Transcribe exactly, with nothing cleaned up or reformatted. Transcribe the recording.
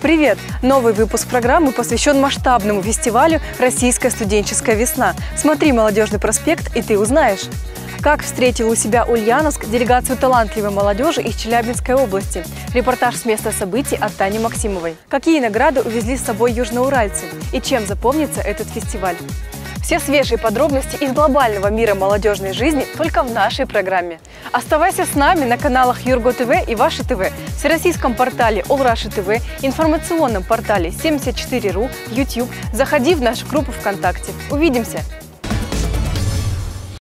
Привет! Новый выпуск программы посвящен масштабному фестивалю «Российская студенческая весна». Смотри «Молодежный проспект» и ты узнаешь. Как встретил у себя Ульяновск делегацию талантливой молодежи из Челябинской области. Репортаж с места событий от Тани Максимовой. Какие награды увезли с собой южноуральцы и чем запомнится этот фестиваль. Все свежие подробности из глобального мира молодежной жизни только в нашей программе. Оставайся с нами на каналах Юрго ТВ и Ваше ТВ, всероссийском портале All Russia ТВ, информационном портале семьдесят четыре точка ру, YouTube. Заходи в нашу группу ВКонтакте. Увидимся!